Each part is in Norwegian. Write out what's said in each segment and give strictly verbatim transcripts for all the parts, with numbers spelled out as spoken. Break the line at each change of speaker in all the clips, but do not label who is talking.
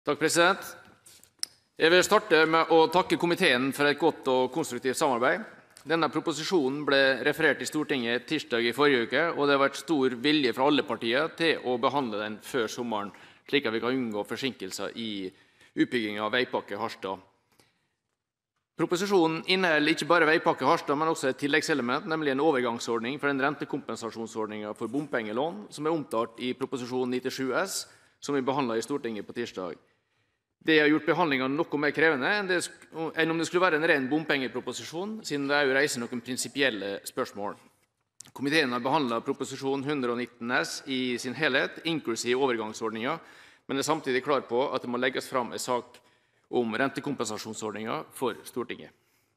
Takk, president. Jeg vil starte med å takke komiteen for et godt og konstruktivt samarbeid. Denne proposisjonen ble referert i Stortinget tirsdag i forrige uke, og det har vært stor vilje fra alle partier til å behandle den før sommeren, slik at vi kan unngå forsinkelser i utbyggingen av Veipakke Harstad. Proposisjonen inneholder ikke bare Veipakke Harstad, men også et tilleggselement, nemlig en overgangsordning for den rentekompensasjonsordningen for bompengelån, som er omtalt i proposisjon nittisju S, som vi behandlet i Stortinget på tirsdag. Det har gjort behandlingen noe mer krevende enn, det, enn om det skulle være en ren bompengeproposisjon, siden det også reiser noen prinsipielle spørsmål. Komiteen har behandlet proposisjon hundre og nitten S i sin helhet, inklusiv overgangsordningen, men er samtidig klar på at det må legges fram en sak om rentekompensasjonsordningen for Stortinget.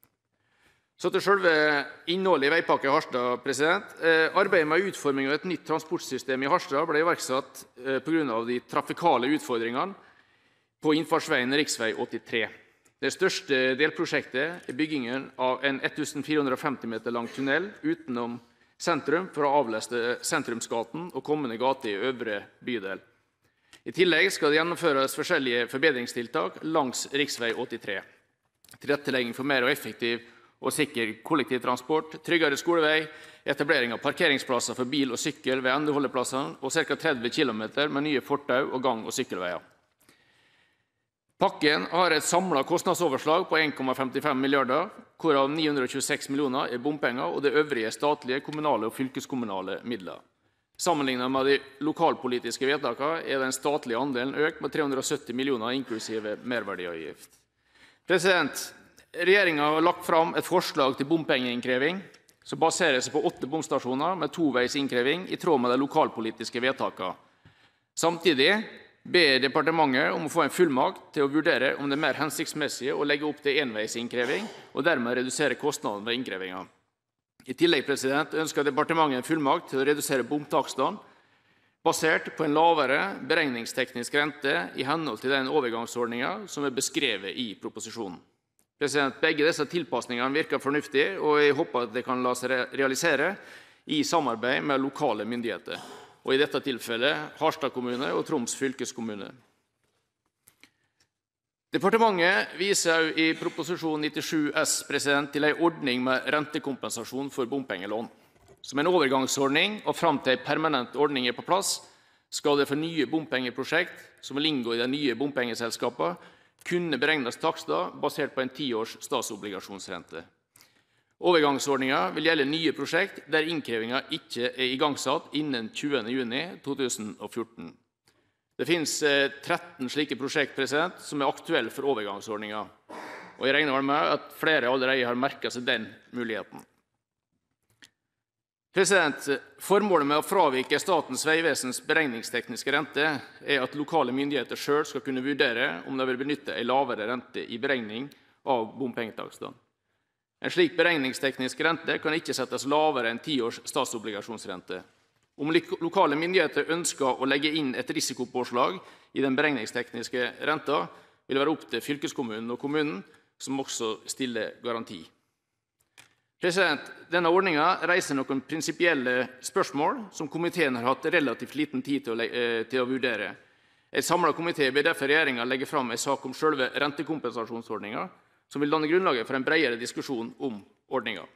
Så til selve innholdet i Veipakke Harstad. president. Arbeidet med utforming av et nytt transportsystem i Harstad ble iverksatt på grunn av de trafikale utfordringene på innfartsveien riksvei åttitre. Det største delprosjektet er byggingen av en fjorten hundre og femti meter lang tunnel utenom sentrum for å avlaste sentrumsgaten og kommende gate i øvre bydel. I tillegg skal det gjennomføres forskjellige forbedringstiltak langs riksvei åttitre. Tilrettelegging for mer og effektiv og sikker kollektivtransport, tryggere skolevei, etablering av parkeringsplasser for bil og sykkel ved endeholdeplassene og ca. tretti kilometer med nye fortau og gang- og sykkelveier. Pakken har et samlet kostnadsoverslag på en komma femtifem milliarder, hvorav ni hundre og tjueseks millioner er bompenger og det øvrige statlige, kommunale og fylkeskommunale midler. Sammenlignet med de lokalpolitiske vedtakene er den statlige andelen økt med tre hundre og sytti millioner inklusive merverdiavgift. President, Regjeringen har lagt fram et forslag til bompengeinnkreving som baserer seg på åtte bomstasjoner med toveis innkreving i tråd med de lokalpolitiske vedtakene. Samtidig ber departementet om å få en fullmakt til å vurdere om det er mer hensiktsmessig å legge opp til enveis innkreving og dermed redusere kostnadene ved innkrevingen. I tillegg president, ønsker departementet en fullmakt til å redusere bomtakstene basert på en lavere beregningsteknisk rente i henhold til den overgangsordningen som er beskrevet i proposisjonen. President, Begge disse tilpasningene virker fornuftige, og jeg håper at det kan la seg realisere i samarbeid med lokale myndigheter, og i dette tilfellet Harstad kommune og Troms fylkeskommune. Departementet viser også i proposisjon nittisju S president, til en ordning med rentekompensasjon for bompengelån. Som en overgangsordning og fram til en permanent ordning er på plass, skal det for nye bompengeprosjekt som vil inngå i de nye bompengeselskapene, kunne beregnes takster basert på en tiårs statsobligasjonsrente. Overgangsordningen vil gjelde nye prosjekt der innkrevingen ikke er igangsatt innen tjuende juni to tusen og fjorten. Det finnes tretten slike prosjekt president, som er aktuelle for overgangsordningen, og jeg regner med at flere allerede har merket seg den muligheten. President, Formålet med å fravike Statens vegvesens beregningstekniske rente er at lokale myndigheter selv skal kunne vurdere om de vil benytte en lavere rente i beregning av bompengetakstene. En slik beregningsteknisk rente kan ikke settes lavere enn tiårs statsobligasjonsrente. Om lokale myndigheter ønsker å legge inn et risikopåslag i den beregningstekniske renta, vil det være opp til fylkeskommunen og kommunen, som også stiller garanti. President, Denne ordningen reiser noen prinsipielle spørsmål som komiteen har hatt relativt liten tid til å, til å vurdere. En samlet komité ber derfor regjeringen legge fram en sak om selve rentekompensasjonsordningen, som vil danne grunnlaget for en bredere diskusjon om ordningen.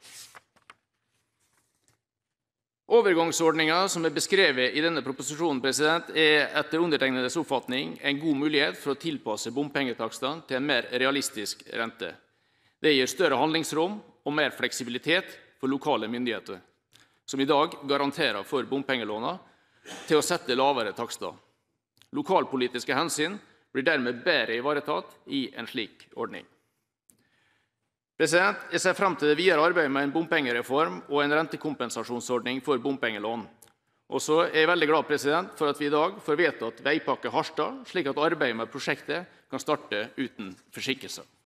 Overgangsordningen som er beskrevet i denne proposisjonen, president, er etter undertegnedes oppfatning en god mulighet for å tilpasse bompengetakstene til en mer realistisk rente. Det gir større handlingsrom og mer fleksibilitet for lokale myndigheter, som i dag garanterer for bompengelånene, til å sette lavere takster. Lokalpolitiske hensyn blir dermed bedre ivaretatt i en slik ordning. President, Jeg ser frem til det videre arbeidet med en bompengereform og en rentekompensasjonsordning for bompengelån. Og så er jeg veldig glad president, for at vi i dag får vedtatt Veipakke Harstad, slik at arbeidet med prosjektet kan starte uten forsinkelser.